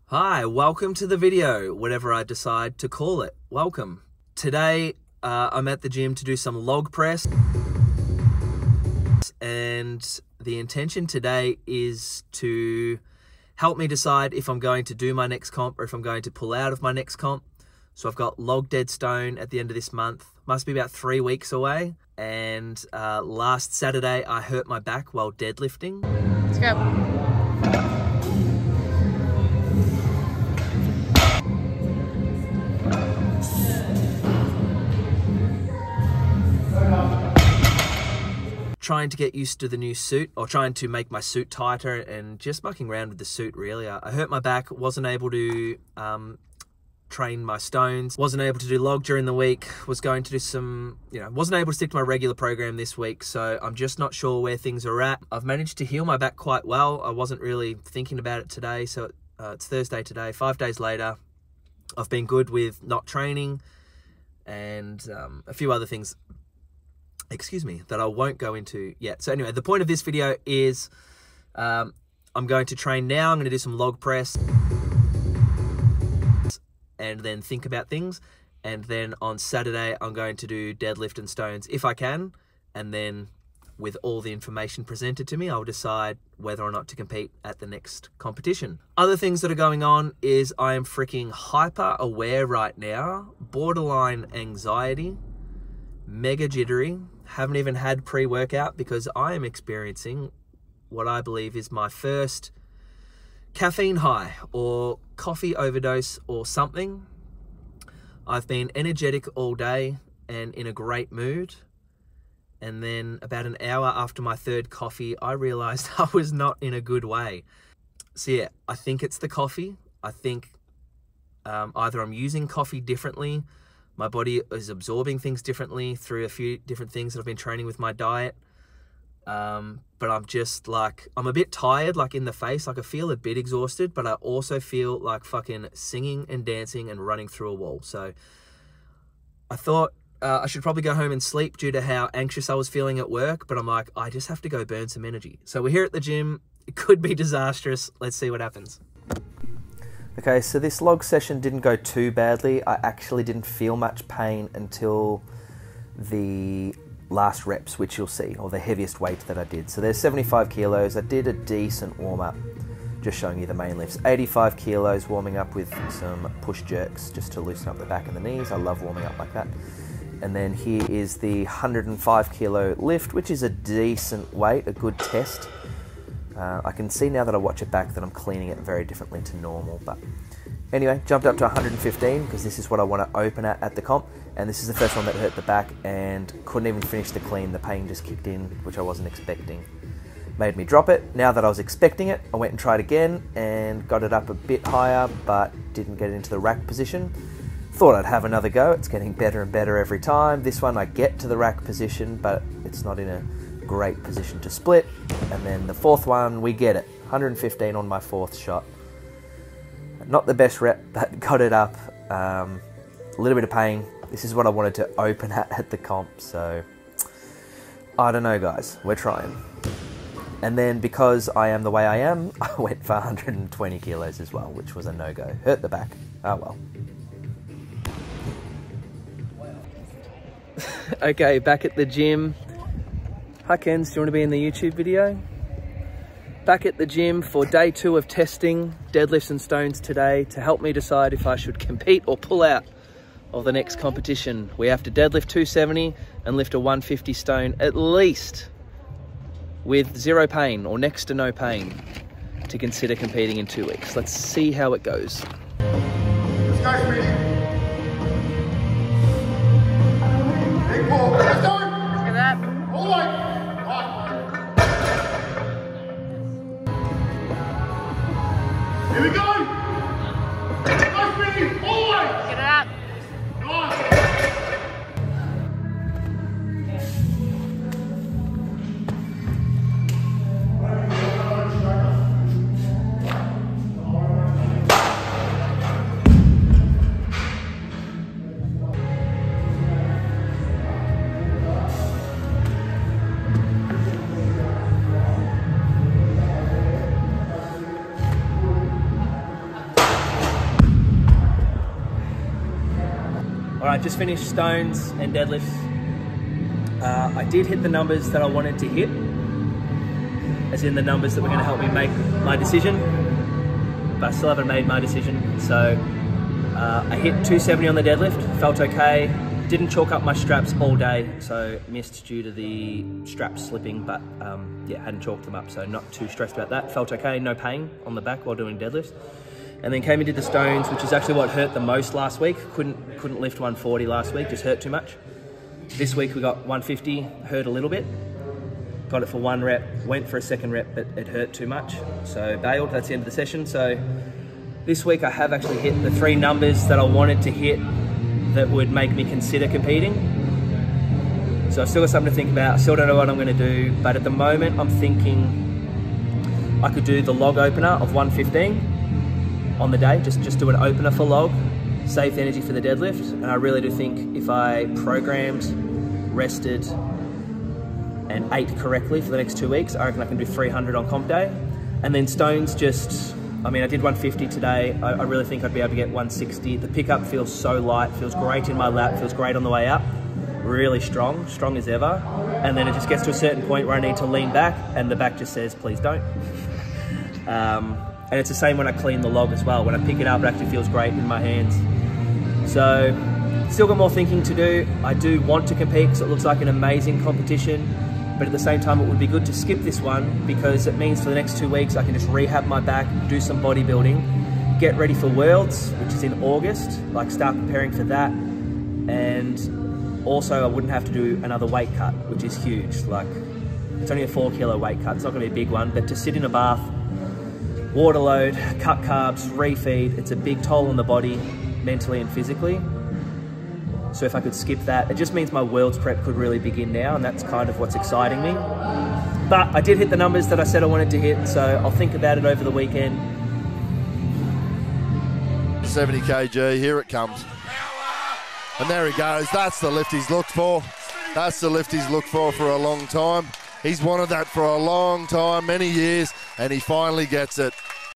Hi, welcome to the video, whatever I decide to call it. Welcome. Today, I'm at the gym to do some log press. And the intention today is to help me decide if I'm going to do my next comp or if I'm going to pull out of my next comp. So I've got log dead stone at the end of this month. Must be about 3 weeks away. And last Saturday, I hurt my back while deadlifting. Let's go. Trying to get used to the new suit, or trying to make my suit tighter, and just mucking around with the suit really. I hurt my back, wasn't able to train my stones, wasn't able to do log during the week, was going to do some, wasn't able to stick to my regular program this week, so I'm just not sure where things are at. I've managed to heal my back quite well. I wasn't really thinking about it today, so it's Thursday today, 5 days later. I've been good with not training and a few other things, that I won't go into yet. So anyway, the point of this video is I'm going to train now. I'm going to do some log press and then think about things. And then on Saturday, I'm going to do deadlift and stones if I can. And then with all the information presented to me, I'll decide whether or not to compete at the next competition. Other things that are going on is I am freaking hyper aware right now, borderline anxiety, mega jittery. Haven't even had pre-workout because I am experiencing what I believe is my first caffeine high or coffee overdose or something. I've been energetic all day and in a great mood. And then about an hour after my third coffee, I realized I was not in a good way. So yeah, I think it's the coffee. I think either I'm using coffee differently, my body is absorbing things differently through a few different things that I've been training with my diet. But I'm just like, I'm a bit tired, like in the face. Like I feel a bit exhausted, but I also feel like fucking singing and dancing and running through a wall. So I thought I should probably go home and sleep due to how anxious I was feeling at work. But I'm like, I just have to go burn some energy. So we're here at the gym. It could be disastrous. Let's see what happens. Okay, so this log session didn't go too badly. I actually didn't feel much pain until the last reps, which you'll see, or the heaviest weight that I did. So there's 75 kilos. I did a decent warm-up, just showing you the main lifts. 85 kilos, warming up with some push jerks, just to loosen up the back and the knees. I love warming up like that. And then here is the 105 kilo lift, which is a decent weight, a good test. I can see now that I watch it back that I'm cleaning it very differently to normal. But anyway, jumped up to 115 because this is what I want to open at the comp. And this is the first one that hurt the back and couldn't even finish the clean. The pain just kicked in, which I wasn't expecting. Made me drop it. Now that I was expecting it, I went and tried again and got it up a bit higher, but didn't get it into the rack position. Thought I'd have another go. It's getting better and better every time. This one I get to the rack position, but it's not in a great position to split. And then the fourth one, we get it. 115 on my fourth shot. Not the best rep, but got it up. A little bit of pain. This is what I wanted to open at the comp, so I don't know, guys. We're trying. And then because I am the way I am, I went for 120 kilos as well, which was a no-go. Hurt the back. Oh well. Okay, back at the gym. Hi Kens, do you want to be in the YouTube video? Back at the gym for day 2 of testing deadlifts and stones today to help me decide if I should compete or pull out of the next competition. We have to deadlift 270 and lift a 150 stone at least with 0 pain or next to no pain to consider competing in 2 weeks. Let's see how it goes. Let's go, Smitty. Big ball. Let's go. Let's get that. All the way. Here we go! Go, Smitty! All the way! Get it up. Nice! I just finished stones and deadlifts. I did hit the numbers that I wanted to hit, as in the numbers that were going to help me make my decision, but I still haven't made my decision. So I hit 270 on the deadlift, felt okay. Didn't chalk up my straps all day, so missed due to the straps slipping, but yeah, hadn't chalked them up, so not too stressed about that. Felt okay, no pain on the back while doing deadlifts. And then came and did the stones, which is actually what hurt the most last week. Couldn't lift 140 last week, just hurt too much. This week we got 150, hurt a little bit. Got it for 1 rep, went for a 2nd rep, but it hurt too much. So bailed, that's the end of the session. So this week I have actually hit the 3 numbers that I wanted to hit that would make me consider competing. So I've still got something to think about. I still don't know what I'm gonna do, but at the moment I'm thinking I could do the log opener of 115 on the day, just do an opener for log, save the energy for the deadlift. And I really do think if I programmed, rested, and ate correctly for the next 2 weeks, I reckon I can do 300 on comp day. And then stones I did 150 today. I really think I'd be able to get 160. The pickup feels so light, feels great in my lap, feels great on the way up. Really strong as ever. And then it just gets to a certain point where I need to lean back and the back just says, please don't. And it's the same when I clean the log as well. When I pick it up, it actually feels great in my hands. So, still got more thinking to do. I do want to compete because it looks like an amazing competition. But at the same time, it would be good to skip this one because it means for the next 2 weeks, I can just rehab my back, do some bodybuilding, get ready for Worlds, which is in August, like start preparing for that. And also I wouldn't have to do another weight cut, which is huge. Like, it's only a 4 kilo weight cut. It's not gonna be a big one, but to sit in a bath, water load, cut carbs, refeed, it's a big toll on the body, mentally and physically. So if I could skip that, it just means my Worlds prep could really begin now, and that's kind of what's exciting me. But I did hit the numbers that I said I wanted to hit, so I'll think about it over the weekend. 70 kg, here it comes. And there he goes, that's the lift he's looked for. That's the lift he's looked for a long time. He's wanted that for a long time, many years, and he finally gets it.